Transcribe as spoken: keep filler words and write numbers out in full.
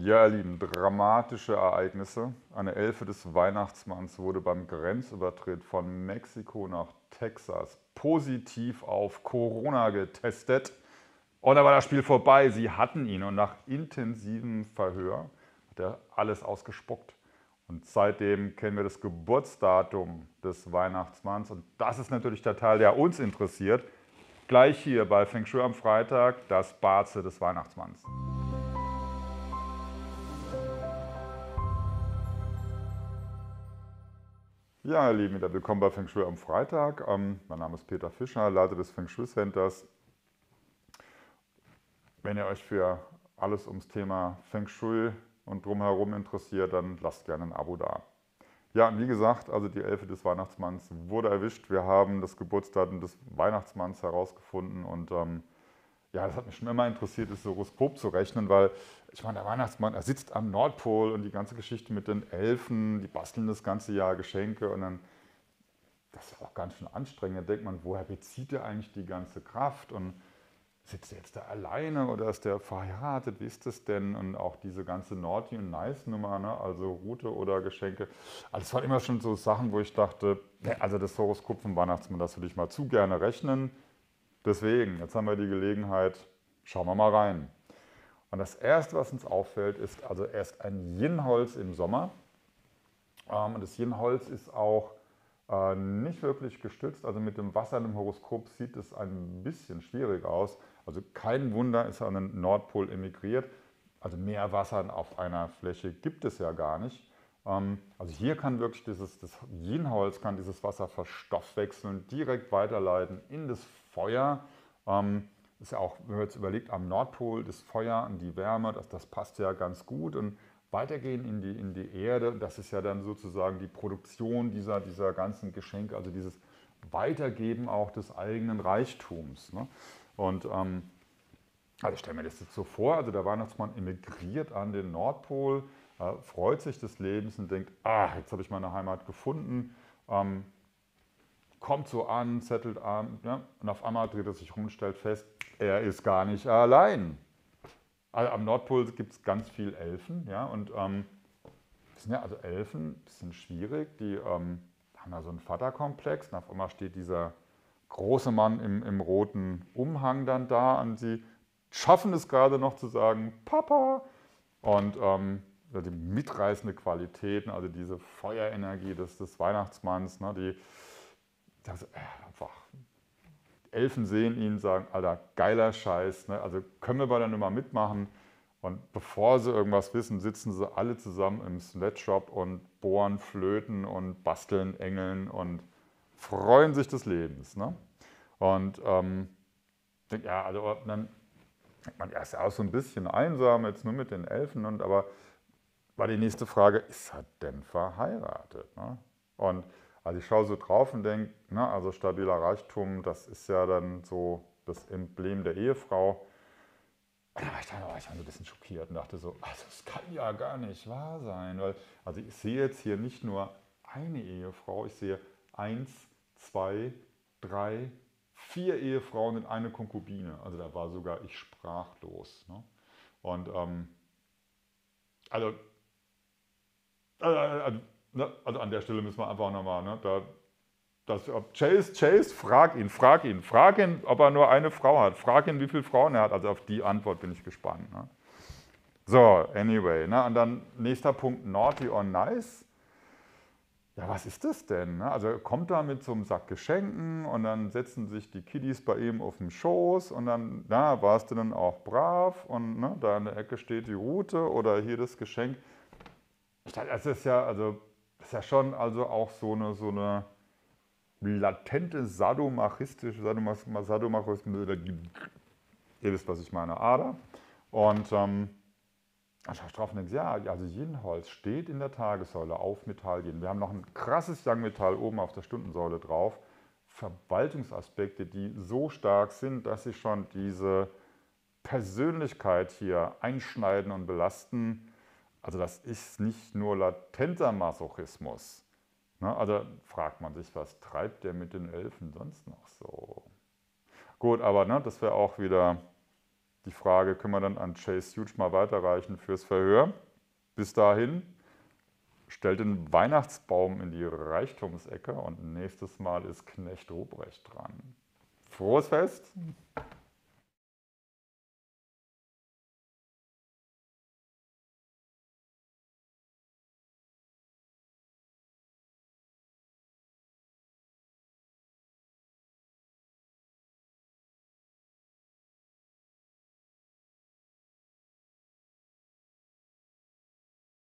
Ja, ihr Lieben, dramatische Ereignisse. Eine Elfe des Weihnachtsmanns wurde beim Grenzübertritt von Mexiko nach Texas positiv auf Corona getestet. Und da war das Spiel vorbei. Sie hatten ihn und nach intensivem Verhör hat er alles ausgespuckt. Und seitdem kennen wir das Geburtsdatum des Weihnachtsmanns. Und das ist natürlich der Teil, der uns interessiert. Gleich hier bei Feng Shui am Freitag, das Baze des Weihnachtsmanns. Ja, ihr Lieben, wieder willkommen bei Feng Shui am Freitag. Ähm, mein Name ist Peter Fischer, Leiter des Feng Shui Centers. Wenn ihr euch für alles ums Thema Feng Shui und drumherum interessiert, dann lasst gerne ein Abo da. Ja, und wie gesagt, also die Elfe des Weihnachtsmanns wurde erwischt. Wir haben das Geburtsdatum des Weihnachtsmanns herausgefunden und ähm, ja, das hat mich schon immer interessiert, das Horoskop zu rechnen, weil ich meine, der Weihnachtsmann, er sitzt am Nordpol und die ganze Geschichte mit den Elfen, die basteln das ganze Jahr Geschenke und dann, das ist auch ganz schön anstrengend. Da denkt man, woher bezieht er eigentlich die ganze Kraft und sitzt er jetzt da alleine oder ist der verheiratet, wie ist das denn? Und auch diese ganze Naughty und Nice Nummer, ne? Also Route oder Geschenke. Also es waren immer schon so Sachen, wo ich dachte, ne, also das Horoskop vom Weihnachtsmann, das würde ich mal zu gerne rechnen. Deswegen, jetzt haben wir die Gelegenheit, schauen wir mal rein. Und das Erste, was uns auffällt, ist also erst ein Yin-Holz im Sommer. Und das Yin-Holz ist auch äh, nicht wirklich gestützt. Also mit dem Wasser im Horoskop sieht es ein bisschen schwierig aus. Also kein Wunder, ist an den Nordpol emigriert. Also mehr Wasser auf einer Fläche gibt es ja gar nicht. Ähm, also hier kann wirklich dieses, das Yin-Holz kann dieses Wasser verstoffwechseln, direkt weiterleiten in das Feuer. Ähm, ist ja auch, wenn man jetzt überlegt, am Nordpol das Feuer und die Wärme, das, das passt ja ganz gut. Und weitergehen in die, in die Erde, das ist ja dann sozusagen die Produktion dieser, dieser ganzen Geschenke, also dieses Weitergeben auch des eigenen Reichtums. Ne? Und ähm, also ich stelle mir das jetzt so vor, also der Weihnachtsmann emigriert an den Nordpol, äh, freut sich des Lebens und denkt, ah, jetzt habe ich meine Heimat gefunden, ähm, kommt so an, zettelt an, ja, und auf einmal dreht er sich rum und stellt fest, er ist gar nicht allein. Also am Nordpol gibt es ganz viele Elfen, ja, und ähm, das sind ja also Elfen, ein bisschen schwierig, die ähm, haben ja so einen Vaterkomplex und auf einmal steht dieser große Mann im, im roten Umhang dann da und sie schaffen es gerade noch zu sagen, Papa, und ähm, die mitreißende Qualitäten, also diese Feuerenergie des, des Weihnachtsmanns, ne, die das, äh, einfach, Elfen sehen ihn, sagen, Alter, geiler Scheiß, ne, also können wir bei der Nummer mitmachen. Und bevor sie irgendwas wissen, sitzen sie alle zusammen im Sledge-Shop und bohren Flöten und basteln Engeln und freuen sich des Lebens. Ne? Und ähm, denk, ja, also dann, man ist ja auch so ein bisschen einsam, jetzt nur mit den Elfen, und, aber war die nächste Frage, ist er denn verheiratet? Ne? Und also ich schaue so drauf und denke, ne, also stabiler Reichtum, das ist ja dann so das Emblem der Ehefrau. Da war ich dann, war ich dann so ein bisschen schockiert und dachte so, also das kann ja gar nicht wahr sein. Weil, also ich sehe jetzt hier nicht nur eine Ehefrau, ich sehe eins, zwei, drei, vier Ehefrauen und eine Konkubine. Also da war sogar ich sprachlos. Ne? Und ähm, also, also, also, ne, also an der Stelle müssen wir einfach nochmal, ne, da, das, Chase, Chase, frag ihn, frag ihn, frag ihn, ob er nur eine Frau hat, frag ihn, wie viele Frauen er hat, also auf die Antwort bin ich gespannt. Ne? So, anyway, ne? Und dann nächster Punkt, Naughty or Nice. Ja, was ist das denn? Ne? Also er kommt da mit so einem Sack Geschenken und dann setzen sich die Kiddies bei ihm auf den Schoß und dann, na, warst du dann auch brav und ne, da in der Ecke steht die Route oder hier das Geschenk. Ich dachte, das ist ja, also, das ist ja schon also auch so eine, so eine latente sadomachistische, sadomachistische, ihr wisst, was ich meine, Ader. Und ähm, ich schaue drauf und denke, ja, also Yin-Holz steht in der Tagessäule auf Metall Yin. Wir haben noch ein krasses Yang-Metall oben auf der Stundensäule drauf. Verwaltungsaspekte, die so stark sind, dass sie schon diese Persönlichkeit hier einschneiden und belasten. Also das ist nicht nur latenter Masochismus. Ne? Also fragt man sich, was treibt der mit den Elfen sonst noch so? Gut, aber ne, das wäre auch wieder Die Frage können wir dann an Chase Huge mal weiterreichen fürs Verhör. Bis dahin, stellt den Weihnachtsbaum in die Reichtumsecke und nächstes Mal ist Knecht Ruprecht dran. Frohes Fest!